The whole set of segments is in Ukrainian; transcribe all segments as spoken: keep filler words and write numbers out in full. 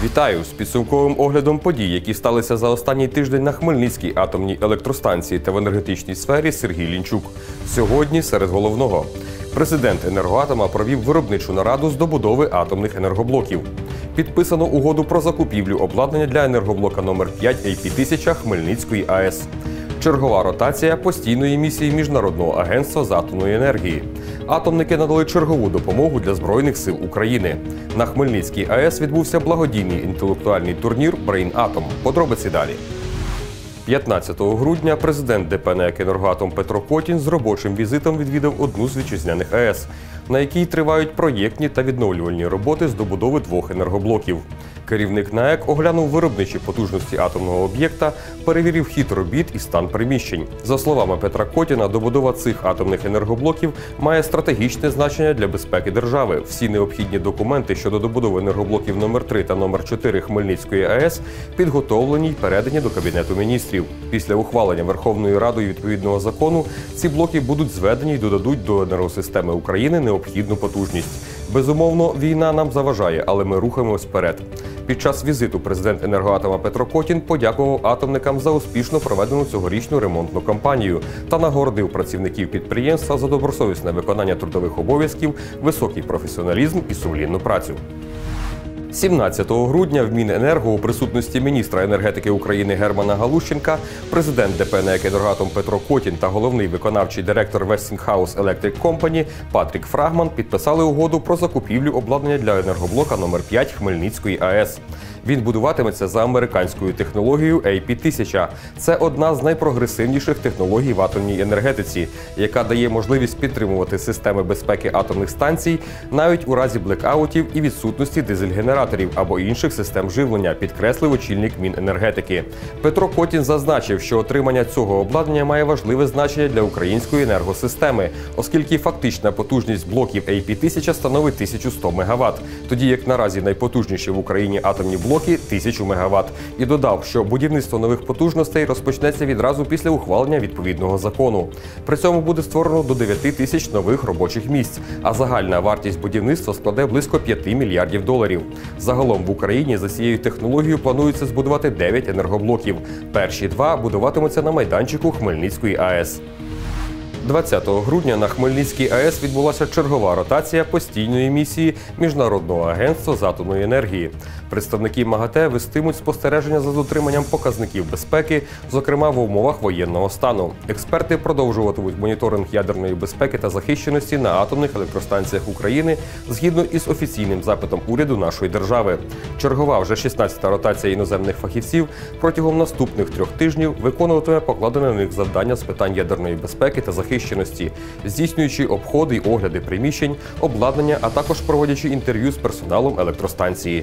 Вітаю з підсумковим оглядом подій, які сталися за останній тиждень на Хмельницькій атомній електростанції та в енергетичній сфері Сергій Лінчук. Сьогодні серед головного. Президент «Енергоатома» провів виробничу нараду з добудови атомних енергоблоків. Підписано угоду про закупівлю обладнання для енергоблока номер п'ять ей пі тисяча Хмельницької АЕС. Чергова ротація постійної місії Міжнародного агентства з атомної енергії. Атомники надали чергову допомогу для Збройних сил України. На Хмельницькій АЕС відбувся благодійний інтелектуальний турнір «Брейн Атом». Подробиці далі. п'ятнадцятого грудня президент ДП НЕК «Енергоатом» Петро Котін з робочим візитом відвідав одну з вітчизняних АЕС, на якій тривають проєктні та відновлювальні роботи з добудови двох енергоблоків. Керівник НАЕК оглянув виробничі потужності атомного об'єкта, перевірив хід робіт і стан приміщень. За словами Петра Котіна, добудова цих атомних енергоблоків має стратегічне значення для безпеки держави. Всі необхідні документи щодо добудови енергоблоків номер три та номер чотири Хмельницької АЕС підготовлені й передані до Кабінету міністрів. Після ухвалення Верховною Радою відповідного закону ці блоки будуть зведені й додадуть до енергосистеми України необхідну потужність. Безумовно, війна нам заважає, але ми рухаємось вперед. Під час візиту президент «Енергоатома» Петро Котін подякував атомникам за успішно проведену цьогорічну ремонтну кампанію та нагородив працівників підприємства за добросовісне виконання трудових обов'язків, високий професіоналізм і сумлінну працю. сімнадцятого грудня в Міненерго у присутності міністра енергетики України Германа Галущенка, президент ДП НЕК «Енергоатом» Петро Котін та головний виконавчий директор Westinghouse Electric Company Патрік Фрагман підписали угоду про закупівлю обладнання для енергоблока номер п'ять Хмельницької АЕС. Він будуватиметься за американською технологією ей пі тисяча. Це одна з найпрогресивніших технологій в атомній енергетиці, яка дає можливість підтримувати системи безпеки атомних станцій навіть у разі блекаутів і відсутності дизель-генераторів або інших систем живлення, підкреслив очільник Міненергетики. Петро Котін зазначив, що отримання цього обладнання має важливе значення для української енергосистеми, оскільки фактична потужність блоків ей пі тисяча становить тисячу сто мегаватт, тоді як наразі найпотужніші в Україні атомні блоки – тисячу мегаватт. І додав, що будівництво нових потужностей розпочнеться відразу після ухвалення відповідного закону. При цьому буде створено до дев'яти тисяч нових робочих місць, а загальна вартість будівництва складе близько п'яти мільярдів доларів. Загалом в Україні за цією технологією планується збудувати дев'ять енергоблоків. Перші два будуватимуться на майданчику Хмельницької АЕС. двадцятого грудня на Хмельницькій АЕС відбулася чергова ротація постійної місії Міжнародного агентства з атомної енергії. Представники МАГАТЕ вестимуть спостереження за дотриманням показників безпеки, зокрема в умовах воєнного стану. Експерти продовжуватимуть моніторинг ядерної безпеки та захищеності на атомних електростанціях України згідно із офіційним запитом уряду нашої держави. Чергова вже шістнадцята ротація іноземних фахівців протягом наступних трьох тижнів виконуватиме покладене на них завдання з питань ядерної безпеки та захищеності, здійснюючи обходи й огляди приміщень, обладнання, а також проводячи інтерв'ю з персоналом електростанції.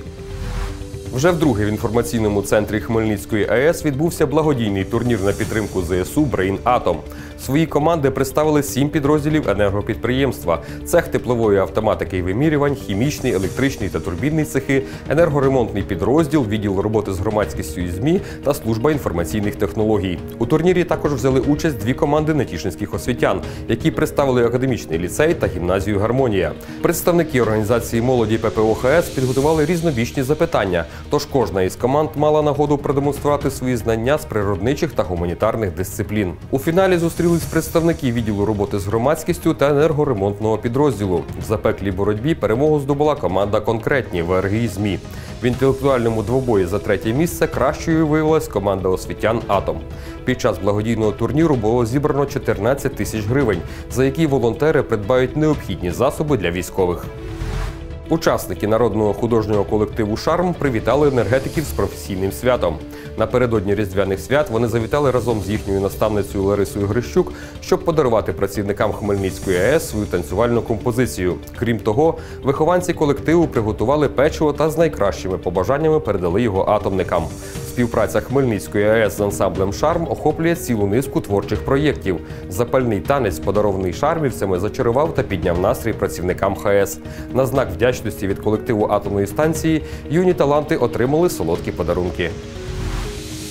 Вже вдруге в інформаційному центрі Хмельницької АЕС відбувся благодійний турнір на підтримку зе ес у «Брейн Атом». Свої команди представили сім підрозділів енергопідприємства – цех теплової автоматики і вимірювань, хімічний, електричний та турбінний цехи, енергоремонтний підрозділ, відділ роботи з громадськістю і ЗМІ та служба інформаційних технологій. У турнірі також взяли участь дві команди нетішинських освітян, які представили академічний ліцей та гімназію «Гармонія». Представники організації молоді пе пе о ха ес підготували різнобічні запитання, тож кожна із команд мала нагоду продемонструвати свої знання з природничих та гуманітарних дисциплін. У фіналі зустрілись представники відділу роботи з громадськістю та енергоремонтного підрозділу. В запеклій боротьбі перемогу здобула команда «Конкретні» в ер ге і ЗМІ. В інтелектуальному двобої за третє місце кращою виявилась команда освітян «Атом». Під час благодійного турніру було зібрано чотирнадцять тисяч гривень, за які волонтери придбають необхідні засоби для військових. Учасники народного художнього колективу «Шарм» привітали енергетиків з професійним святом. Напередодні різдвяних свят вони завітали разом з їхньою наставницею Ларисою Грищук, щоб подарувати працівникам Хмельницької АЕС свою танцювальну композицію. Крім того, вихованці колективу приготували печиво та з найкращими побажаннями передали його атомникам. Співпраця Хмельницької АЕС з ансамблем «Шарм» охоплює цілу низку творчих проєктів. Запальний танець, подарований шармівцями, зачарував та підняв настрій працівникам ха ес. На знак вдячності від колективу атомної станції юні таланти отримали солодкі подарунки.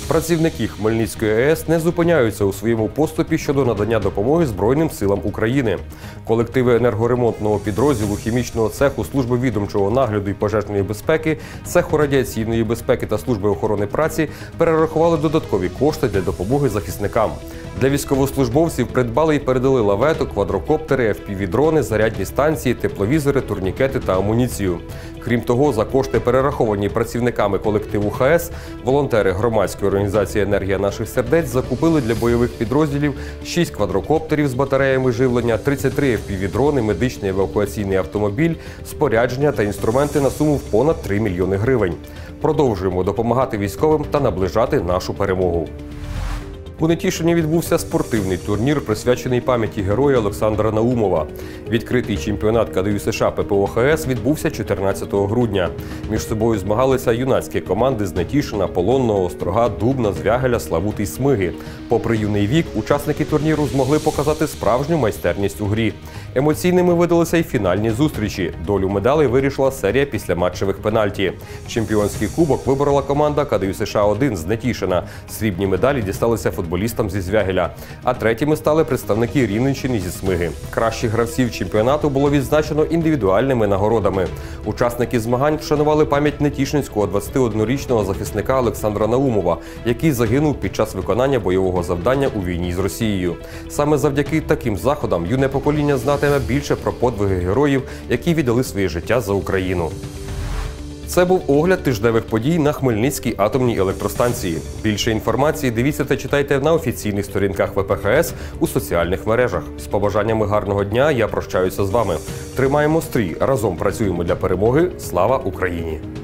Працівники Хмельницької АЕС не зупиняються у своєму поступі щодо надання допомоги Збройним силам України. Колективи енергоремонтного підрозділу хімічного цеху Служби відомчого нагляду і пожежної безпеки, цеху радіаційної безпеки та Служби охорони праці перерахували додаткові кошти для допомоги захисникам. Для військовослужбовців придбали і передали лавету, квадрокоптери, еф пі ві-дрони, зарядні станції, тепловізори, турнікети та амуніцію. Крім того, за кошти, перераховані працівниками колективу ХАЕС, волонтери громадської організації «Енергія наших сердець» закупили для бойових підрозділів шість квадрокоптерів з батареями живлення, тридцять три еф пі ві-дрони, медичний евакуаційний автомобіль, спорядження та інструменти на суму в понад три мільйони гривень. Продовжуємо допомагати військовим та наближати нашу перемогу. У Нетішині відбувся спортивний турнір, присвячений пам'яті героя Олександра Наумова. Відкритий чемпіонат ка де ю США пе пе о ХАЕС відбувся чотирнадцятого грудня. Між собою змагалися юнацькі команди з Нетішина, Полонного, Острога, Дубна, Звягеля, Славути й Смиги. Попри юний вік, учасники турніру змогли показати справжню майстерність у грі. Емоційними видалися й фінальні зустрічі. Долю медалей вирішила серія післяматчевих пенальті. Чемпіонський кубок виборола команда ка де ю США один з Нетішина. Срібні медалі дісталися футболістам зі Звягеля. А третіми стали представники Рівненщини зі Смиги. Кращих гравців чемпіонату було відзначено індивідуальними нагородами. Учасники змагань вшанували пам'ять нетішинського двадцятиоднорічного захисника Олександра Наумова, який загинув під час виконання бойового завдання у війні з Росією. Саме завдяки таким заходам юне покоління знатиме більше про подвиги героїв, які віддали своє життя за Україну. Це був огляд тижневих подій на Хмельницькій атомній електростанції. Більше інформації дивіться та читайте на офіційних сторінках ве пе ха ес у соціальних мережах. З побажаннями гарного дня я прощаюся з вами. Тримаємо стрій, разом працюємо для перемоги. Слава Україні!